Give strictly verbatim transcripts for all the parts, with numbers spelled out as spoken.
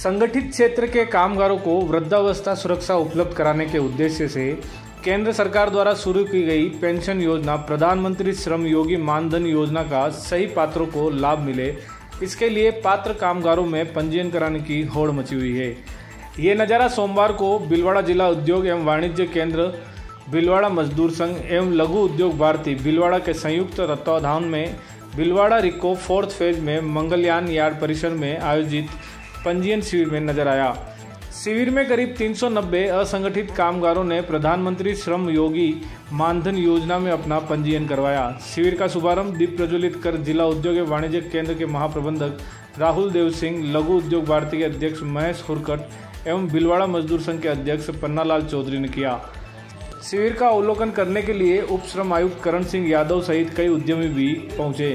संगठित क्षेत्र के कामगारों को वृद्धावस्था सुरक्षा उपलब्ध कराने के उद्देश्य से केंद्र सरकार द्वारा शुरू की गई पेंशन योजना प्रधानमंत्री श्रम योगी मानधन योजना का सही पात्रों को लाभ मिले, इसके लिए पात्र कामगारों में पंजीयन कराने की होड़ मची हुई है। ये नज़ारा सोमवार को भीलवाड़ा जिला उद्योग एवं वाणिज्य केंद्र, भीलवाड़ा मजदूर संघ एवं लघु उद्योग भारती भीलवाड़ा के संयुक्त तत्वाधान में भीलवाड़ा रिको फोर्थ फेज में मंगलयान यार्ड परिसर में आयोजित पंजीयन शिविर में नजर आया। शिविर में करीब तीन सौ नब्बे असंगठित कामगारों ने प्रधानमंत्री श्रम योगी मानधन योजना में अपना पंजीयन करवाया। शिविर का शुभारंभ दीप प्रज्वलित कर जिला उद्योग एवं वाणिज्य केंद्र के महाप्रबंधक राहुल देव सिंह, लघु उद्योग भारती के अध्यक्ष महेश हुरकट एवं भीलवाड़ा मजदूर संघ के अध्यक्ष पन्नालाल चौधरी ने किया। शिविर का अवलोकन करने के लिए उप श्रम आयुक्त करण सिंह यादव सहित कई उद्यमी भी पहुंचे।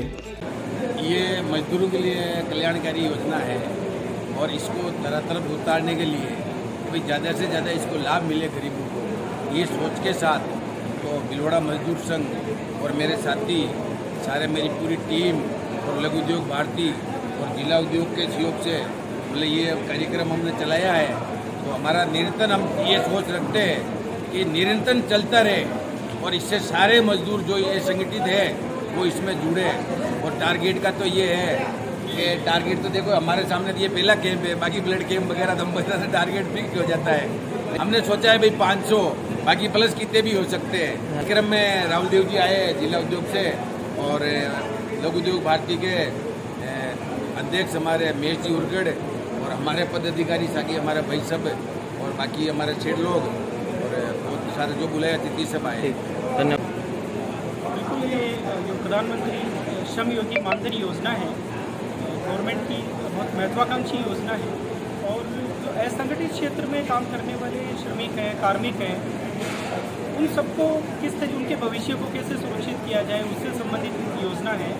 ये मजदूरों के लिए कल्याणकारी योजना है और इसको तरफ उतारने के लिए भाई ज़्यादा से ज़्यादा इसको लाभ मिले गरीबों को, ये सोच के साथ तो भीलवाड़ा मजदूर संघ और मेरे साथी सारे मेरी पूरी टीम और लघु उद्योग भारती और जिला उद्योग के सहयोग से मतलब ये कार्यक्रम हमने चलाया है। तो हमारा निरंतर हम ये सोच रखते हैं कि निरंतर चलता रहे और इससे सारे मजदूर जो ये संगठित है वो इसमें जुड़े। और टारगेट का तो ये है कि टारगेट तो देखो हमारे सामने ये पहला कैंप है, बाकी ब्लड कैंप वगैरह तो हम बता से टारगेट फिक्स हो जाता है। हमने सोचा है भाई पाँच सौ, बाकी प्लस कितने भी हो सकते हैं। कार्यक्रम में राहुल देव जी आए जिला उद्योग से और लघु उद्योग भारती के अध्यक्ष हमारे महेश जी हुरकड़ और हमारे पदाधिकारी साकी हमारे भाई सब और बाकी हमारे छेड़ लोग और बहुत सारे जो बुलाए अतिथि सब आए। धन्यवाद। बिल्कुल, ये जो प्रधानमंत्री श्रम योगी मानधन योजना है गवर्नमेंट की बहुत महत्वाकांक्षी योजना है और जो असंगठित क्षेत्र में काम करने वाले श्रमिक हैं, कार्मिक हैं, उन सबको किस तरह उनके भविष्य को कैसे सुरक्षित किया जाए उससे संबंधित योजना है।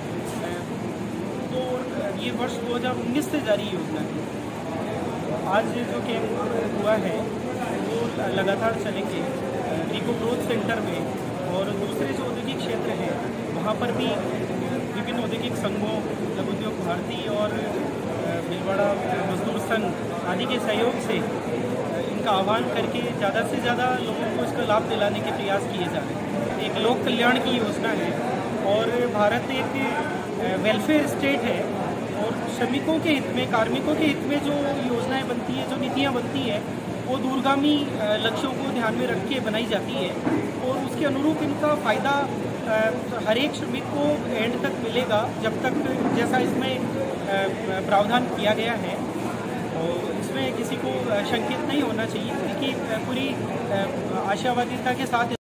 तो ये वर्ष दो हज़ार उन्नीस से जारी योजना है। आज जो कैंप हुआ है वो लगातार चलेंगे रिको ग्रोथ सेंटर में और दूसरे जो औद्योगिक क्षेत्र हैं वहाँ पर भी विभिन्न औद्योगिक संघों, लघु उद्योग भारती और भीलवाड़ा मजदूर संघ आदि के सहयोग से इनका आह्वान करके ज़्यादा से ज़्यादा लोगों को इसका लाभ दिलाने के प्रयास किए जा रहे हैं। एक लोक कल्याण की योजना है और भारत एक वेलफेयर स्टेट है और श्रमिकों के हित में, कार्मिकों के हित में जो योजनाएं बनती है, जो नीतियां बनती है वो दूरगामी लक्ष्यों को ध्यान में रख के बनाई जाती है और उसके अनुरूप इनका फ़ायदा हर एक श्रमिक को एंड तक मिलेगा जब तक जैसा इसमें प्रावधान किया गया है। और इसमें किसी को शंकित नहीं होना चाहिए, बल्कि पूरी आशावादिता के साथ